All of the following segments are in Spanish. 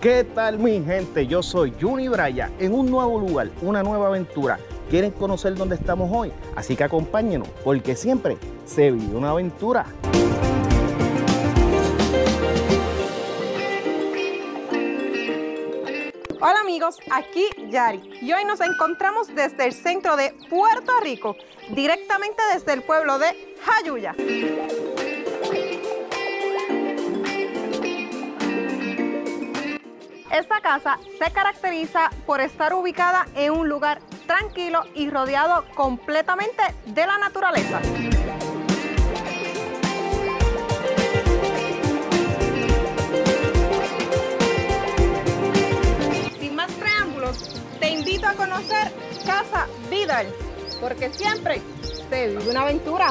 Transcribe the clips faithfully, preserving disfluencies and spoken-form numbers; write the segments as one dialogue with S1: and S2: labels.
S1: ¿Qué tal, mi gente? Yo soy Juni Braya en un nuevo lugar, una nueva aventura. ¿Quieren conocer dónde estamos hoy? Así que acompáñenos, porque siempre se vive una aventura.
S2: Hola amigos, aquí Yari y hoy nos encontramos desde el centro de Puerto Rico, directamente desde el pueblo de Jayuya. Esta casa se caracteriza por estar ubicada en un lugar tranquilo y rodeado completamente de la naturaleza. Sin más preámbulos, te invito a conocer Casa Vidal, porque siempre se vive una aventura.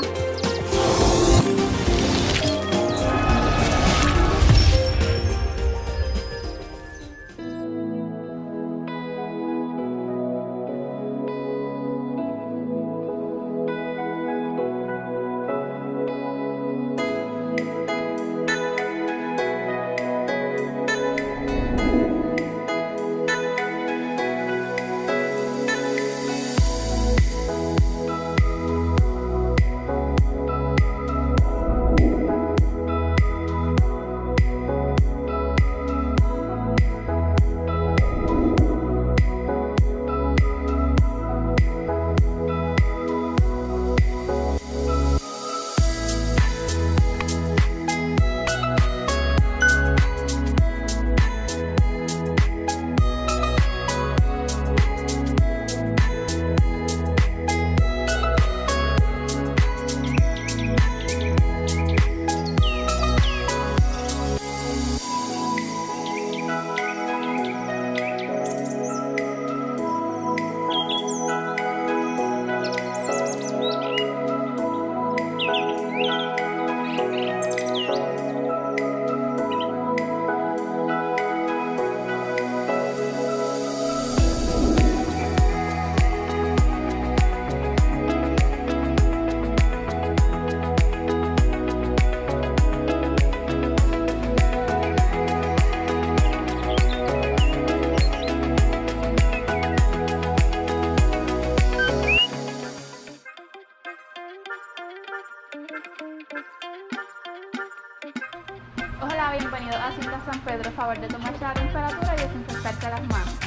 S3: Hola, bienvenido a Hacienda San Pedro. Favor de tomarse la temperatura y desinfectarse las manos.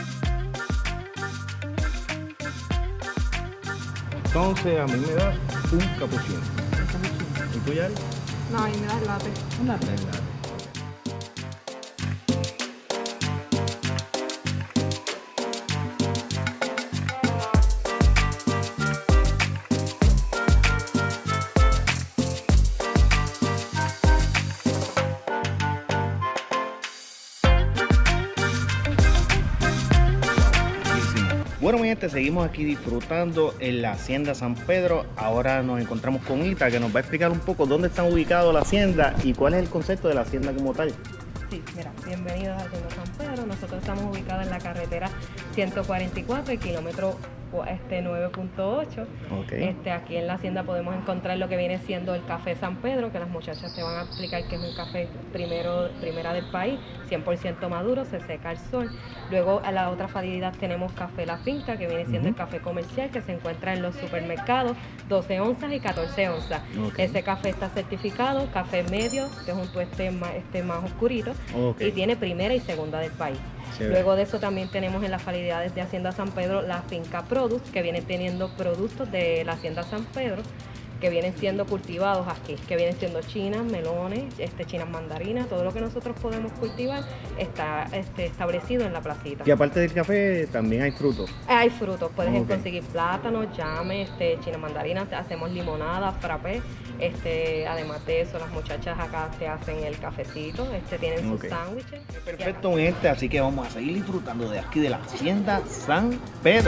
S1: Entonces a mí me da un capuchino. ¿Y tú, Yari?
S2: No, a mí me da el latte.
S1: Un latte. Bueno, mi gente, seguimos aquí disfrutando en la Hacienda San Pedro. Ahora nos encontramos con Ita, que nos va a explicar un poco dónde están ubicados la hacienda y cuál es el concepto de la hacienda como tal.
S2: Sí, mira, bienvenidos a Hacienda San Pedro. Nosotros estamos ubicados en la carretera ciento cuarenta y cuatro, el kilómetro este, nueve punto ocho.
S1: Okay.
S2: Este, aquí en la hacienda podemos encontrar lo que viene siendo el café San Pedro, que las muchachas te van a explicar que es un café primero, primera del país, cien por ciento maduro, se seca al sol. Luego a la otra facilidad tenemos café La Finca, que viene siendo uh-huh. el café comercial, que se encuentra en los supermercados, doce onzas y catorce onzas. Okay. Ese café está certificado, café medio, que es un tueste más, este, más oscurito, okay. y tiene primera y segunda del país. Chévere. Luego de eso también tenemos en las facilidades de Hacienda San Pedro la Finca Produce, que viene teniendo productos de la Hacienda San Pedro, que vienen siendo cultivados aquí, que vienen siendo chinas, melones, este, chinas mandarinas, todo lo que nosotros podemos cultivar está este, establecido en la placita.
S1: Y aparte del café, también hay frutos.
S2: Hay frutos, puedes
S1: okay.
S2: conseguir plátanos, llame, este, chinas mandarinas, hacemos limonada, frappé, este, además de eso las muchachas acá te hacen el cafecito, este, tienen
S1: okay.
S2: sus sándwiches.
S1: Perfecto, mi gente, así que vamos a seguir disfrutando de aquí de la Hacienda San Pedro.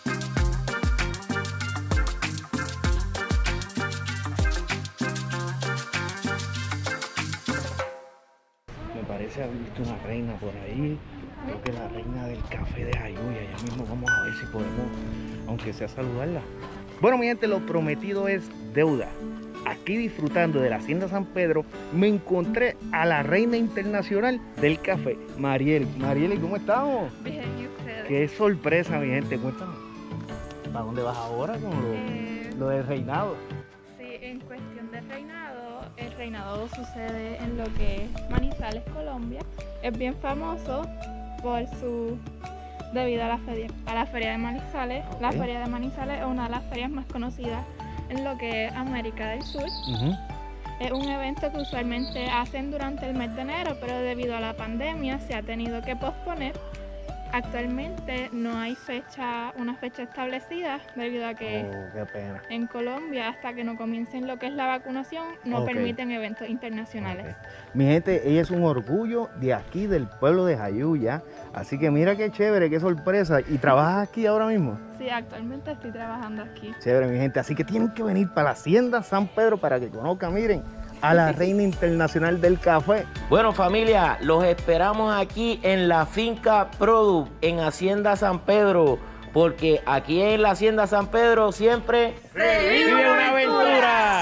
S1: Parece haber visto una reina por ahí. Creo que la reina del café de Jayuya. Ya mismo vamos a ver si podemos, aunque sea, saludarla. Bueno, mi gente, lo prometido es deuda. aquí disfrutando de la Hacienda San Pedro, me encontré a la reina internacional del café, Marieli. Marieli, ¿cómo estamos?
S3: Bien, ¿y ustedes?
S1: Qué sorpresa, mi gente, cuéntame. ¿Para dónde vas ahora con lo,
S3: Eh,
S1: lo del reinado?
S3: Sí, en cuestión de reinado, el reinado sucede en lo que es Manizales, Colombia. Es bien famoso por su... debido a la feria, a la feria de Manizales.
S1: Ok.
S3: La feria de Manizales es una de las ferias más conocidas en lo que es América del Sur.
S1: Uh-huh.
S3: Es un evento que usualmente hacen durante el mes de enero, pero debido a la pandemia se ha tenido que posponer. Actualmente no hay fecha, una fecha establecida debido a que
S1: Oh, qué pena.
S3: en Colombia, hasta que no comiencen lo que es la vacunación, no
S1: Ok.
S3: permiten eventos internacionales.
S1: Ok. Mi gente, ella es un orgullo de aquí, del pueblo de Jayuya. Así que mira qué chévere, qué sorpresa. ¿Y trabajas aquí ahora mismo?
S3: Sí, actualmente estoy trabajando aquí.
S1: Chévere, mi gente. Así que tienen que venir para la Hacienda San Pedro para que conozcan, miren, a la reina internacional del café.
S4: Bueno, familia, los esperamos aquí en la finca Product, en Hacienda San Pedro, porque aquí en la Hacienda San Pedro siempre
S1: ¡Se vive una aventura!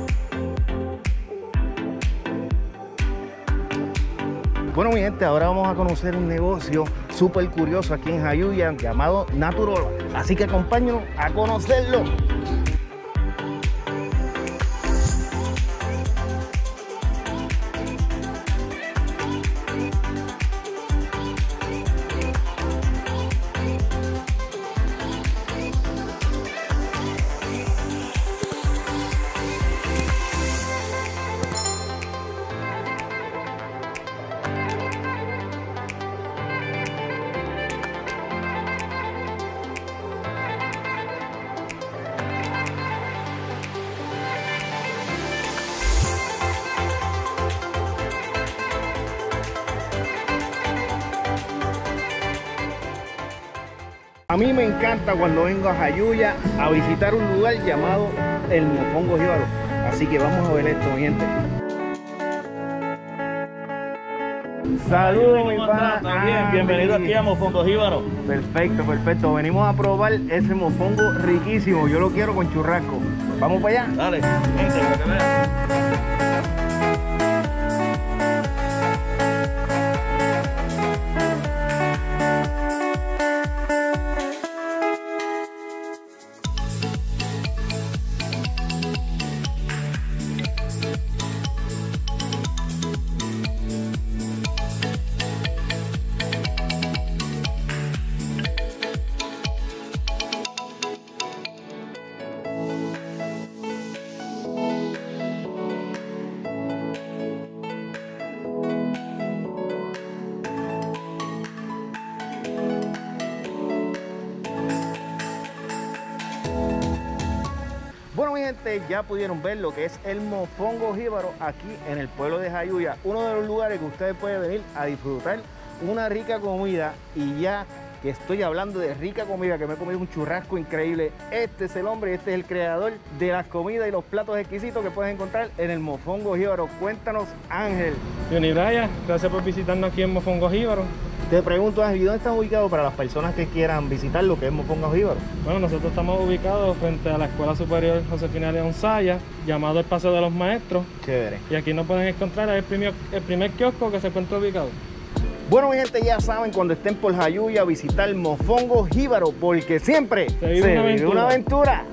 S1: Bueno, mi gente, ahora vamos a conocer un negocio súper curioso aquí en Jayuya llamado Naturola. Así que acompáñenos a conocerlo. A mí me encanta cuando vengo a Jayuya a visitar un lugar llamado el Mofongo Jíbaro. Así que vamos a ver esto, mi gente. Saludos, mi pana.
S5: También,
S1: Ah,
S5: bienvenido
S1: sí.
S5: aquí a Mofongo Jíbaro.
S1: Perfecto, perfecto. Venimos a probar ese mofongo riquísimo. Yo lo quiero con churrasco. ¿Vamos para allá?
S5: Dale, gente, para que vean.
S1: Bueno, mi gente, ya pudieron ver lo que es el Mofongo Jíbaro aquí en el pueblo de Jayuya, uno de los lugares que ustedes pueden venir a disfrutar una rica comida. Y ya que estoy hablando de rica comida, que me he comido un churrasco increíble, este es el hombre, este es el creador de las comidas y los platos exquisitos que puedes encontrar en el Mofongo Jíbaro. Cuéntanos, Ángel.
S6: Johnny Bryan, gracias por visitarnos aquí en Mofongo Jíbaro.
S1: Te pregunto, Ángel, ¿dónde están ubicados para las personas que quieran visitar lo que es Mofongo Jíbaro?
S6: Bueno, nosotros estamos ubicados frente a la Escuela Superior Josefina León Saya, llamado el Paseo de los Maestros,
S1: Chévere.
S6: y aquí nos pueden encontrar el primer, el primer kiosco que se encuentra ubicado.
S1: Bueno, mi gente, ya saben, cuando estén por Jayuya, visitar Mofongo Jíbaro, porque siempre
S6: Se vive una aventura.
S1: una aventura.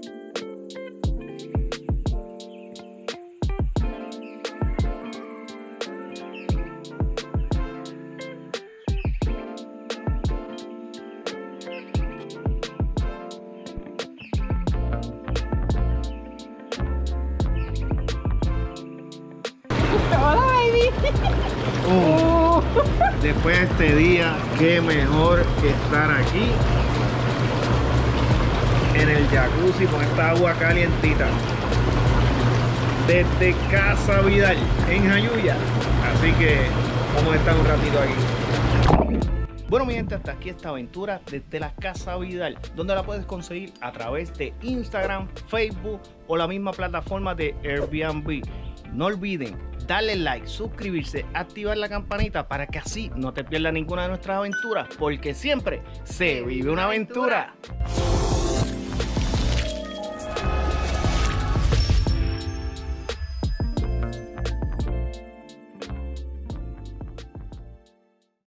S3: Hola, baby.
S1: Uh, después de este día, qué mejor que estar aquí en el jacuzzi con esta agua calientita desde Casa Vidal en Jayuya. Así que vamos a estar un ratito aquí. Bueno, mi gente, hasta aquí esta aventura desde la Casa Vidal, donde la puedes conseguir a través de Instagram, Facebook o la misma plataforma de Airbnb. No olviden darle like, suscribirse, activar la campanita para que así no te pierdas ninguna de nuestras aventuras, porque siempre se vive una aventura.